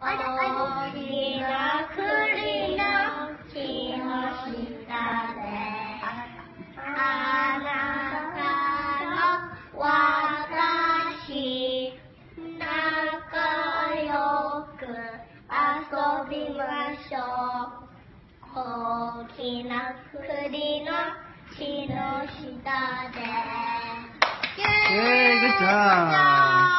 大きな栗の木の下であなたの私仲良く遊びましょう。大きな栗の木の下で。 Good job.